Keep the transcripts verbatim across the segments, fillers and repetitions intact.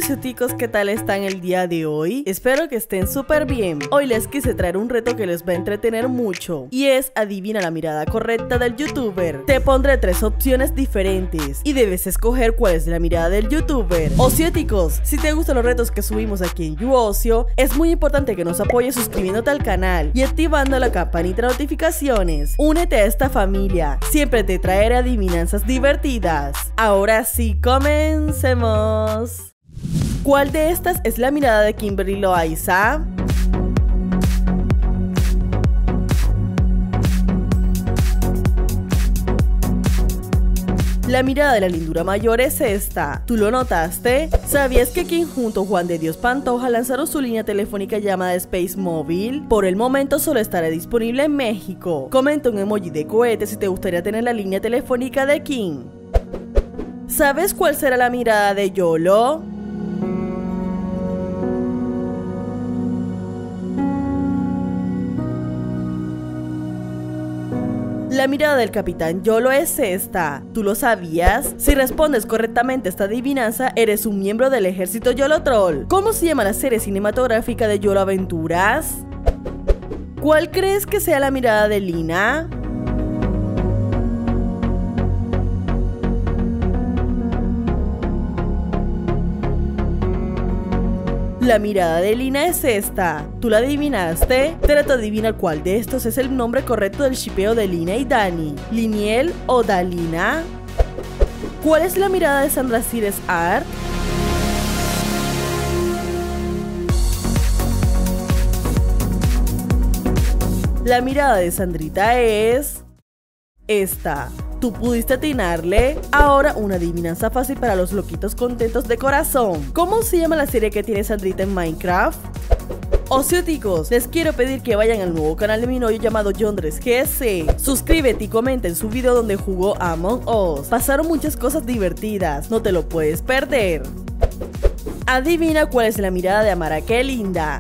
Ocioticos, ¿qué tal están el día de hoy? Espero que estén súper bien. Hoy les quise traer un reto que les va a entretener mucho y es adivina la mirada correcta del youtuber. Te pondré tres opciones diferentes y debes escoger cuál es la mirada del youtuber. Ocioticos, si te gustan los retos que subimos aquí en YouOcio, es muy importante que nos apoyes suscribiéndote al canal y activando la campanita de notificaciones. Únete a esta familia, siempre te traeré adivinanzas divertidas. Ahora sí, comencemos. ¿Cuál de estas es la mirada de Kimberly Loaiza? La mirada de la lindura mayor es esta. ¿Tú lo notaste? ¿Sabías que Kim junto a Juan de Dios Pantoja lanzaron su línea telefónica llamada Space Móvil? Por el momento solo estará disponible en México. Comenta un emoji de cohete si te gustaría tener la línea telefónica de Kim. ¿Sabes cuál será la mirada de Yolo? La mirada del capitán Yolo es esta. ¿Tú lo sabías? Si respondes correctamente a esta adivinanza, eres un miembro del ejército Yolo Troll. ¿Cómo se llama la serie cinematográfica de Yolo Aventuras? ¿Cuál crees que sea la mirada de Lina? La mirada de Lina es esta. ¿Tú la adivinaste? Trata de adivinar cuál de estos es el nombre correcto del shipeo de Lina y Dani. ¿Liniel o Dalina? ¿Cuál es la mirada de Sandra Cires Art? La mirada de Sandrita es esta. ¿Tú pudiste atinarle? Ahora una adivinanza fácil para los loquitos contentos de corazón. ¿Cómo se llama la serie que tiene Sandrita en Minecraft? Ocioticos, les quiero pedir que vayan al nuevo canal de mi novio llamado Yondres G S. Suscríbete y comenta en su video donde jugó Among Us. Pasaron muchas cosas divertidas, no te lo puedes perder. Adivina cuál es la mirada de Amara Qué Linda.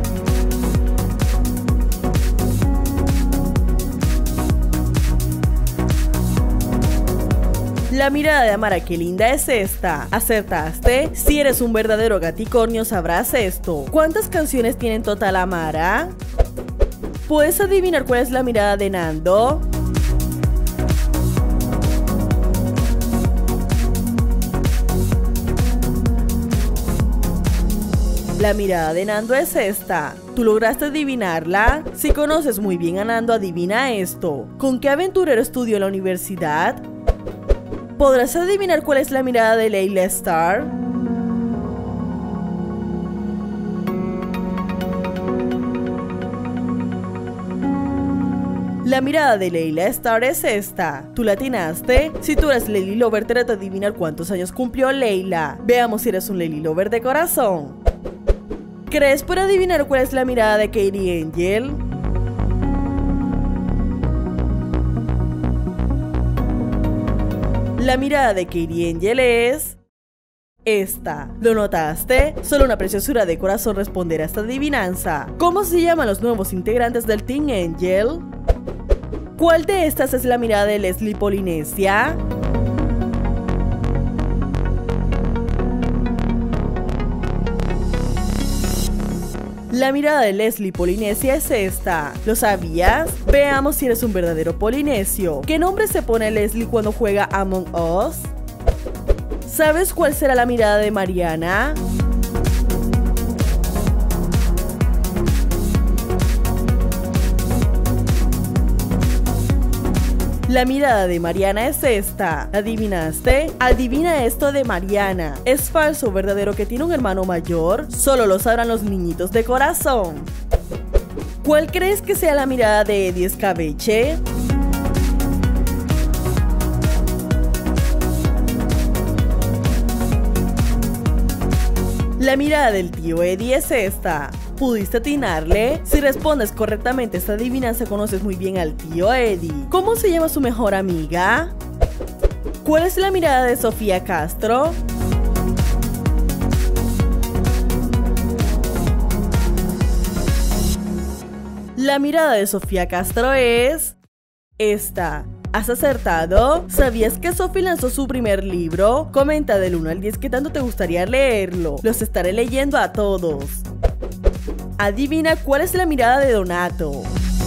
La mirada de Amara Qué Linda es esta. ¿Acertaste? Si eres un verdadero gaticornio sabrás esto. ¿Cuántas canciones tiene en total Amara? ¿Puedes adivinar cuál es la mirada de Nando? La mirada de Nando es esta. ¿Tú lograste adivinarla? Si conoces muy bien a Nando, adivina esto. ¿Con qué aventurero estudió en la universidad? ¿Podrás adivinar cuál es la mirada de Layla Starr? La mirada de Layla Starr es esta. ¿Tú la atinaste? Si tú eres Lady Lover, trata de adivinar cuántos años cumplió Layla. Veamos si eres un Lady Lover de corazón. ¿Crees por adivinar cuál es la mirada de Katie Angel? La mirada de Katie Angel es esta. ¿Lo notaste? Solo una preciosura de corazón responderá a esta adivinanza. ¿Cómo se llaman los nuevos integrantes del Team Angel? ¿Cuál de estas es la mirada de Leslie Polinesia? La mirada de Leslie Polinesia es esta. ¿Lo sabías? Veamos si eres un verdadero polinesio. ¿Qué nombre se pone Leslie cuando juega Among Us? ¿Sabes cuál será la mirada de Mariana? La mirada de Mariana es esta. ¿Adivinaste? Adivina esto de Mariana. ¿Es falso o verdadero que tiene un hermano mayor? Solo lo sabrán los niñitos de corazón. ¿Cuál crees que sea la mirada de Eddie Escabeche? La mirada del tío Eddie es esta. ¿Pudiste atinarle? Si respondes correctamente esta adivinanza, conoces muy bien al tío Eddie. ¿Cómo se llama su mejor amiga? ¿Cuál es la mirada de Sofía Castro? La mirada de Sofía Castro es esta. ¿Has acertado? ¿Sabías que Sophie lanzó su primer libro? Comenta del uno al diez qué tanto te gustaría leerlo. Los estaré leyendo a todos. Adivina cuál es la mirada de Donato.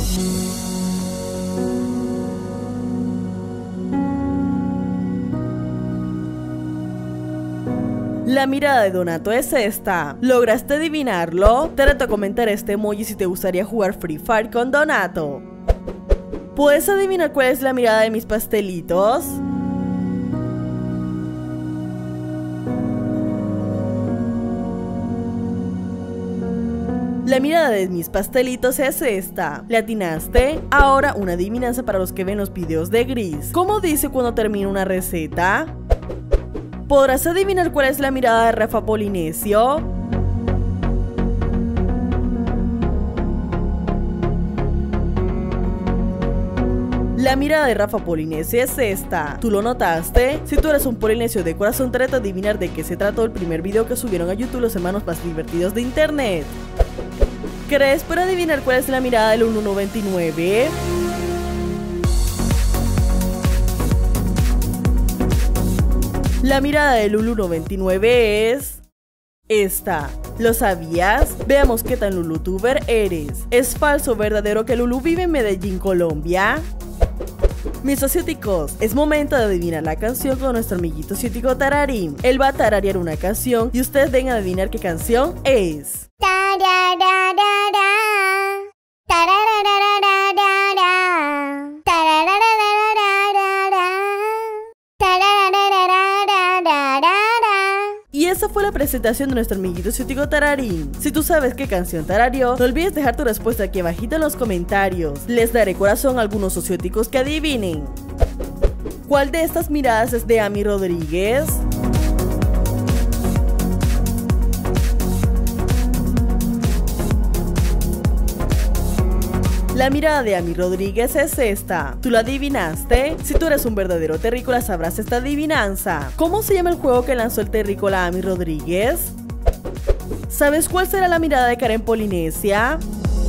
La mirada de Donato es esta. ¿Lograste adivinarlo? Te reto a comentar este emoji si te gustaría jugar Free Fire con Donato. ¿Puedes adivinar cuál es la mirada de mis pastelitos? La mirada de mis pastelitos es esta. ¿Le atinaste? Ahora una adivinanza para los que ven los videos de Gris. ¿Cómo dice cuando termina una receta? ¿Podrás adivinar cuál es la mirada de Rafa Polinesio? La mirada de Rafa Polinesio es esta. ¿Tú lo notaste? Si tú eres un polinesio de corazón, te reto a adivinar de qué se trató el primer video que subieron a YouTube los hermanos más divertidos de internet. ¿Crees por adivinar cuál es la mirada del uno noventa y nueve? La mirada de Lulu noventa y nueve es esta. ¿Lo sabías? Veamos qué tan Lulutuber eres. ¿Es falso o verdadero que Lulu vive en Medellín, Colombia? Mis sociéticos, es momento de adivinar la canción con nuestro amiguito ciútico Tararín. Él va a tararear una canción y ustedes vengan a adivinar qué canción es. Y esa fue la presentación de nuestro amiguito ciútico Tararín. Si tú sabes qué canción tarareó, no olvides dejar tu respuesta aquí abajito en los comentarios. Les daré corazón a algunos socióticos que adivinen. ¿Cuál de estas miradas es de Ami Rodríguez? La mirada de Ami Rodríguez es esta. ¿Tú la adivinaste? Si tú eres un verdadero terrícola sabrás esta adivinanza. ¿Cómo se llama el juego que lanzó el terrícola Ami Rodríguez? ¿Sabes cuál será la mirada de Karen Polinesia?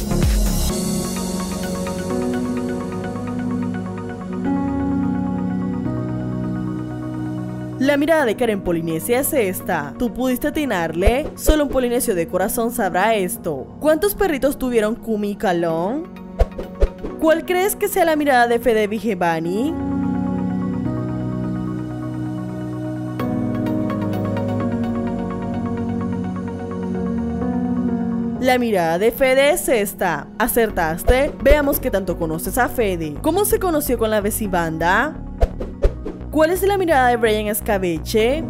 La mirada de Karen Polinesia es esta. ¿Tú pudiste atinarle? Solo un polinesio de corazón sabrá esto. ¿Cuántos perritos tuvieron Kumi y Calón? ¿Cuál crees que sea la mirada de Fede Vigevani? La mirada de Fede es esta. ¿Acertaste? Veamos qué tanto conoces a Fede. ¿Cómo se conoció con la vecibanda? ¿Cuál es la mirada de Brian Escabeche?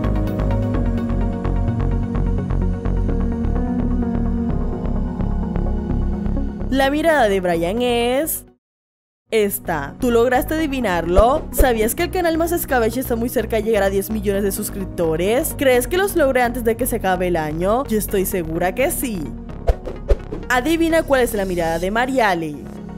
La mirada de Brian es esta. ¿Tú lograste adivinarlo? ¿Sabías que el canal Más Escabeche está muy cerca de llegar a diez millones de suscriptores? ¿Crees que los logré antes de que se acabe el año? Yo estoy segura que sí. Adivina cuál es la mirada de Mariale.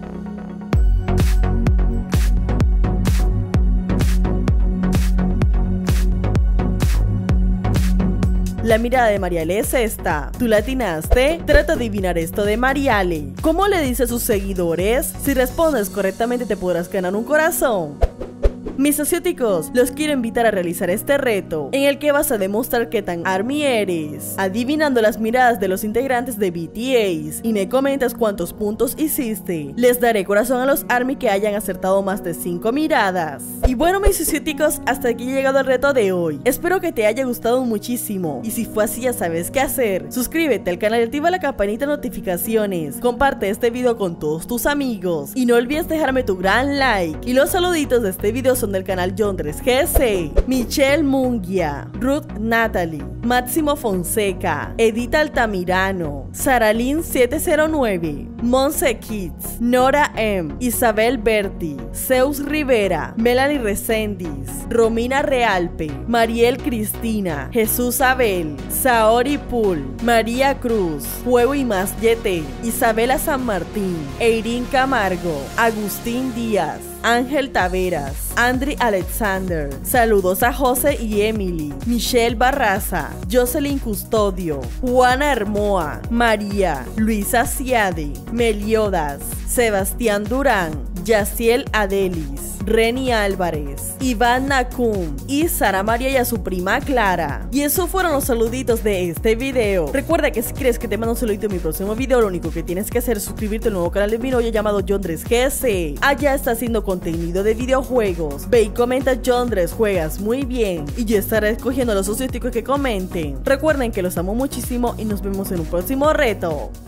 La mirada de Mariale es esta. ¿Tú la atinaste? Trata de adivinar esto de Mariale. ¿Cómo le dice a sus seguidores? Si respondes correctamente te podrás ganar un corazón. Mis sociéticos, los quiero invitar a realizar este reto, en el que vas a demostrar qué tan ARMY eres, adivinando las miradas de los integrantes de B T S, y me comentas cuántos puntos hiciste. Les daré corazón a los ARMY que hayan acertado más de cinco miradas. Y bueno, mis sociéticos, hasta aquí ha llegado el reto de hoy. Espero que te haya gustado muchísimo, y si fue así ya sabes qué hacer. Suscríbete al canal y activa la campanita de notificaciones, comparte este video con todos tus amigos, y no olvides dejarme tu gran like. Y los saluditos de este video son del canal Yondres G C, Michelle Munguia, Ruth Natalie, Máximo Fonseca, Edita Altamirano, Saralyn siete cero nueve, Monse Kids, Nora M, Isabel Berti, Zeus Rivera, Melanie Reséndiz, Romina Realpe, Mariel Cristina, Jesús Abel, Saori Pool, María Cruz, Juego y Más Yete, Isabela San Martín, Eirín Camargo, Agustín Díaz, Ángel Taveras, Andri Alexander, saludos a José y Emily, Michelle Barraza, Jocelyn Custodio, Juana Hermoa, María, Luisa Ciade, Meliodas, Sebastián Durán, Yaciel Adelis, Reni Álvarez, Iván Nakum y Sara María y a su prima Clara. Y esos fueron los saluditos de este video. Recuerda que si quieres que te mande un saludito en mi próximo video, lo único que tienes que hacer es suscribirte al nuevo canal de mi novia llamado Yondres G S. Allá está haciendo contenido de videojuegos. Ve y comenta: Yondres, juegas muy bien, y yo estaré escogiendo los socios que comenten. Recuerden que los amo muchísimo y nos vemos en un próximo reto.